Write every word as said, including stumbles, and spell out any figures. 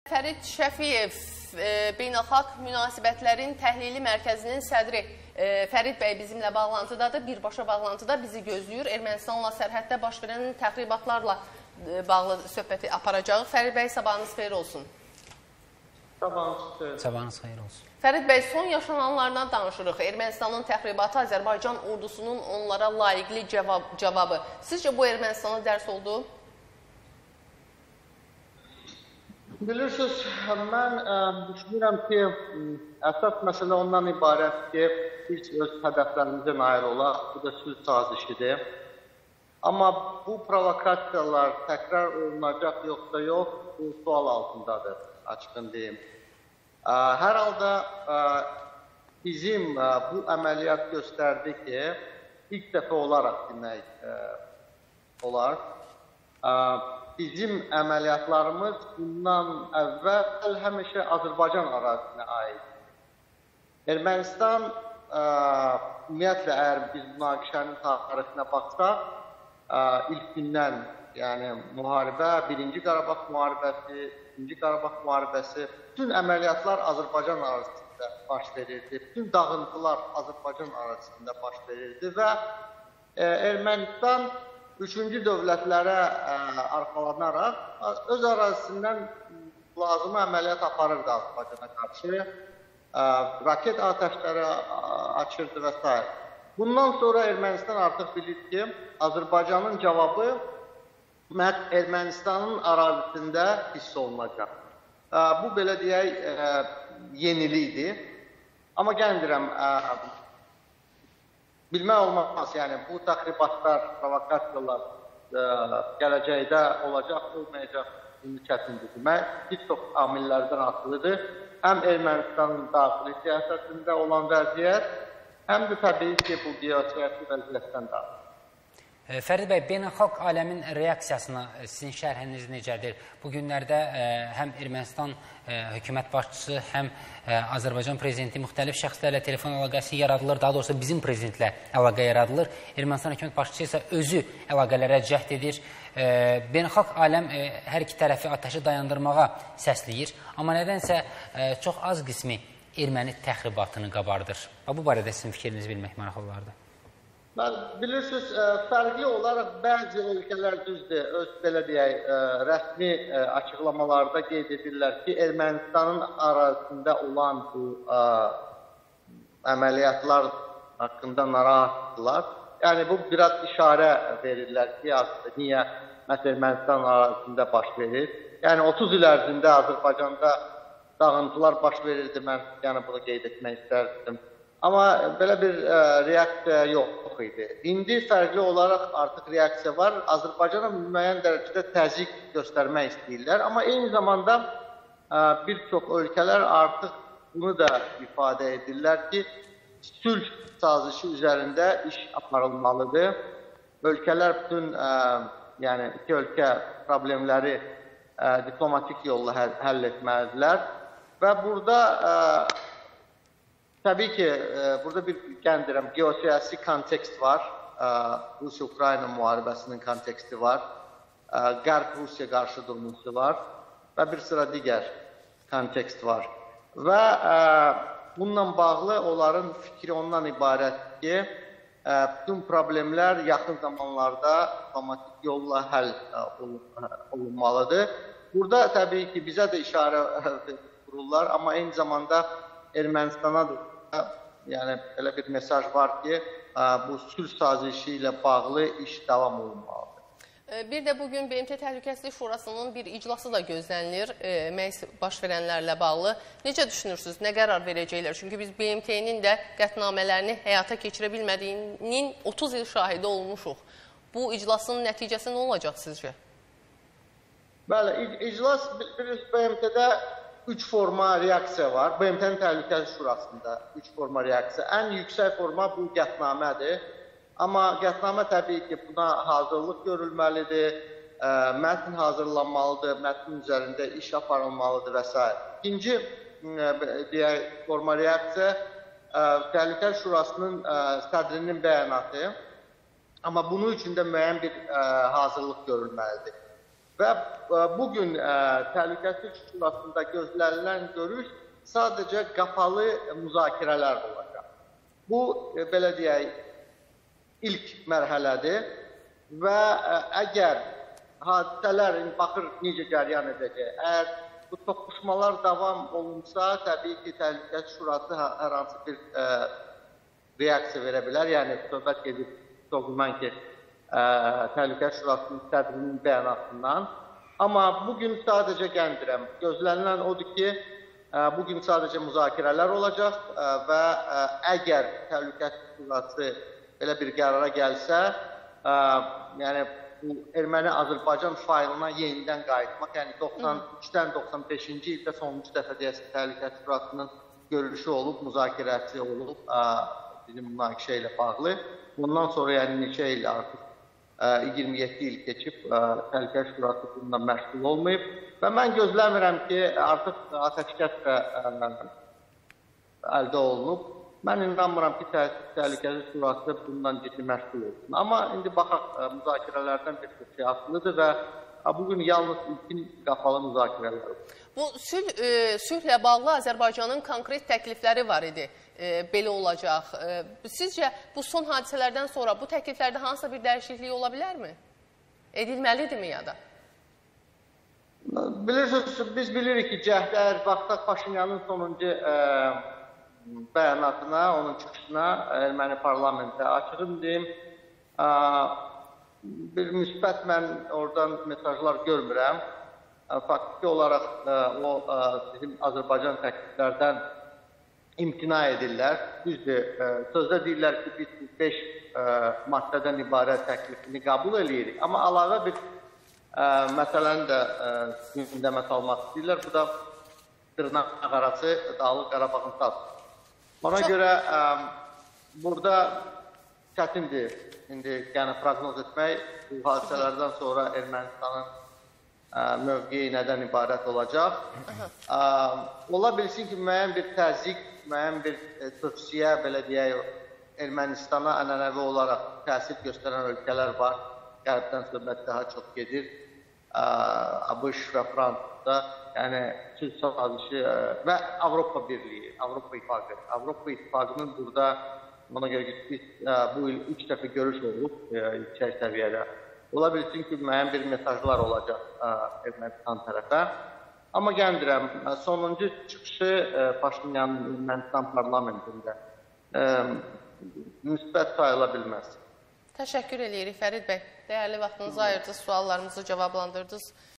Fərid Şəfiyev, Beynəlxalq Münasibətlərin Təhlili Mərkəzinin sədri Fərid bəy bizimlə bağlantıdadır. Birbaşa bağlantıda bizi gözləyir. Ermənistanla sərhəddə baş verən təxribatlarla bağlı söhbəti aparacaq. Fərid bəy, sabahınız xeyir olsun. Sabahınız xeyir olsun. Fərid bəy, son yaşananlardan danışırıq. Ermənistanın təxribatı, Azərbaycan ordusunun onlara layiqli cavab, cavabı. Sizcə bu Ermənistana dərs oldu? Bilirsiniz, mən ə, düşünürəm ki, əsas məsələ ondan ibarət ki, biz öz hədəflərimizə nail olaq, bu da sülh sazişidir. Amma bu provokasiyalar təkrar olunacaq yoxsa yox, bu sual altındadır, açıqın deyim. Ə, hər halda ə, bizim ə, bu əməliyyat göstərdi ki, ilk dəfə olaraq demək ə, olar. Ə, Bizim əməliyyatlarımız bundan əvvəl həmişə Azərbaycan ərazisinə aid. Ermənistan, ə, ümumiyyətlə, əgər biz münaqişənin tarixinə baxsaq, ə, ilk gündən, yəni müharibə, birinci Qarabağ müharibəsi, ikinci Qarabağ müharibəsi, bütün əməliyyatlar Azərbaycan ərazisində baş verirdi. Bütün dağıntılar Azərbaycan ərazisində baş verirdi və ə, Ermənistan üçüncü dövlətlərə ə, arxalanaraq öz ərazisindən lazımı əməliyyat aparırdı Azərbaycana qarşı. Ə, raket atəşləri açırdı və s. Bundan sonra Ermənistan artıq bilir ki, Azərbaycanın cavabı məhz Ermənistanın ərazisində hiss olunacaq. Ə, bu, belə deyək, ə, yenilikdir. Amma gəlmirəm, ə, bilmək olmaz, yəni bu təxribatlar, provokasiyalar ə, gələcəkdə olacaq, olmayacaq, indi çətindir. Demək, bir çox amillərdən asılıdır. Həm Ermənistanın daxili siyasətində olan vəziyyət, həm də təbii ki, bu geosiyasi vəziyyətdən daxil. Fərid bəy, beynəlxalq aləmin reaksiyasına sizin şərhiniz necədir? Bu günlərdə ə, həm Ermənistan ə, hökumət başçısı, həm ə, Azərbaycan prezidenti müxtəlif şəxslərlə telefon əlaqəsi yaradılır, daha doğrusu bizim prezidentlə əlaqə yaradılır. Ermənistan hökumət başçısı isə özü əlaqələrə cəhd edir. Ə, beynəlxalq aləm ə, hər iki tərəfi atəşi dayandırmağa səsləyir. Amma nədənsə ə, çox az qismi erməni təxribatını qabardır. Bu barədə sizin fikrinizi bilmək maraqlı olardı. Bilirsiniz, fərqli olaraq bəzi ölkələr düzdür, öz belə deyək, rəsmi açıqlamalarda qeyd edirlər ki, Ermənistanın ərazisində olan bu ə, əməliyyatlar haqqında narahatdırlar. Yəni, bu biraz işarə verirlər ki, niyə məsələn Ermənistan ərazisində baş verir. Yəni, otuz il ərzində Azərbaycanda dağıntılar baş verirdi, mən yəni, bunu qeyd etmək istərdim. Amma belə bir ə, reaksiya yox idi. İndi fərqli olaraq artıq reaksiya var. Azərbaycana müəyyən dərəcədə təzyiq göstərmək istəyirlər. Amma eyni zamanda ə, bir çox ölkələr artıq bunu da ifadə edirlər ki, sülh sazişi üzərində iş aparılmalıdır. Ölkələr bütün, ə, yəni iki ölkə problemləri ə, diplomatik yolla həll, həll etməlidirlər. Və burada ə, təbii ki, burada bir gəlmirəm, geosiyasi kontekst var, Rusiya-Ukrayna müharibəsinin konteksti var, Qərb-Rusiya qarşı durması var və bir sıra digər kontekst var. Və bununla bağlı onların fikri ondan ibarət ki, bütün problemlər yaxın zamanlarda diplomatik yolla həll olunmalıdır. Burada təbii ki, bizə də işarə vururlar, amma eyni zamanda Ermənistana da yəni, elə bir mesaj var ki, bu sülh sazişi ilə bağlı iş davam olunmalıdır. Bir də bugün B M T Təhlükəsizlik Şurasının bir iclası da gözlənilir, məhz baş verənlərlə bağlı. Necə düşünürsünüz, nə qərar verəcəklər? Çünki biz B M T-nin də qətnamələrini həyata keçirə bilmədiyinin otuz il şahidi olmuşuq. Bu iclasın nəticəsi nə olacaq sizcə? Bəli, iclas B M T-də üç forma reaksiya var. B M T-nin Təhlükəsizlik Şurasında üç forma reaksiya. Ən yüksək forma bu qətnamədir. Amma qətnamə təbii ki, buna hazırlıq görülməlidir, ə, mətn hazırlanmalıdır, mətnin üzərində iş aparılmalıdır və s. İkinci deyək, forma reaksiya ə, Təhlükəsizlik Şurasının ə, sədrinin bəyanatı. Amma bunun üçün də müəyyən bir ə, hazırlıq görülməlidir. və bugün Təhlükəsizlik Şurasında gözlənilən görüş sadəcə qapalı müzakirələr olacaq. Bu, belə deyək, ilk mərhələdir və əgər hadisələr, baxır necə cəryan edəcək, əgər bu toqquşmalar davam olunsa, təbii ki, Təhlükəsizlik Şurası hər hansı bir ə, reaksiya verə bilər. Yəni, söhbət gedib, çox güman ki, ə, Təhlükəsizlik Şurasının sədrinin bəyanatından. Amma bugün sadəcə qəndirəm. Gözlənilən odur ki, ə, bugün sadəcə müzakirələr olacaq ə, və ə, əgər Təhlükəsizlik Şurası belə bir qərara gəlsə, ə, yəni, bu Erməni-Azərbaycan faylına yenidən qayıtmaq, yəni doxsan üçdən doxsan beşinci ildə sonuncu dəfə deyəsin Təhlükəsizlik Şurasının görüşü olub, müzakirəsi olub ə, bizim münaqişə ilə bağlı. Bundan sonra yəni neçə il artıq ə, iyirmi yeddi il keçib ə, Təhlükəsizlik Şurası bundan məşğul olmayıb və mən gözləmirəm ki, artıq atəşkəs də ə, əldə olunub. Mən inanmıram ki, Təhlükəsizlik Şurası bundan ciddi məşğul olsun. Amma indi baxaq, müzakirələrdən bir şey asılıdır və bugün yalnız ilkin qapalı müzakirələr olur. Bu sülh, e, sülhlə bağlı Azərbaycanın konkret təklifləri var idi. E, belə olacaq. E, sizcə bu son hadisələrdən sonra bu təkliflərdə hansısa bir dəyişiklik ola bilərmi? Edilməlidirmi ya da? Bilirsiniz, biz bilirik ki, cəhdər baxsaq Paşinyanın sonuncu e, bəyanatına, onun çıxışına erməni parlamentə açığım deyim, bir müsbət mən oradan mesajlar görmürəm. Faktiki olaraq o bizim Azərbaycan təkliflərdən imtina edirlər. Düzdür, sözdə deyirlər ki, biz beş maddədən ibarət təklifini qəbul edirik. Amma əlavə bir məsələni də gündəmə salmaq istəyirlər. Bu da dırnaq arası Dağlıq Qarabağın statısı. Ona Çok... görə ə, burada çətindir indi yəni proqnoz etmək. Bu hadisələrdən sonra Ermənistanın ə, mövqeyi nədən ibarət olacaq. Ə, ola bilsin ki, müəyyən bir təzyiq, müəyyən bir e, tövsiyə, belə deyək, Ermənistana ənənəvi olaraq təsir göstərən ölkələr var. Qərbdən söhbət daha çox gedir. Ə, ABŞ və Fransada. Yəni, sülh sazişi və Avropa Birliyi, Avropa İttifaqı. Avropa İttifaqının burada, ona görə ki, biz bu il üç dəfə görüş olub yüksək səviyyədə. Ola bilsin ki, müəyyən bir mesajlar olacaq Ermənistan tərəfə. Amma qəndirəm, sonuncu çıxışı Paşinyanın Ermənistan parlamentində müsbət sayıla bilməz. Təşəkkür edirik Fərid bəy. Dəyərli vaxtınızı ayırdınız, suallarımızı cavablandırdınız.